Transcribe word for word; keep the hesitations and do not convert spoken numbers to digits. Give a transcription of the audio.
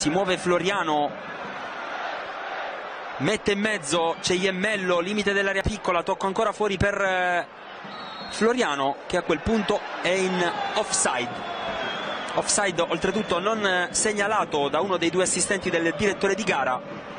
Si muove Floriano, mette in mezzo, c'è Iemmello, limite dell'area piccola, tocco ancora fuori per Floriano che a quel punto è in offside. Offside oltretutto non segnalato da uno dei due assistenti del direttore di gara.